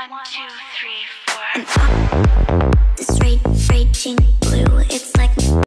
1, 2, 3, 4. The straight raging blue.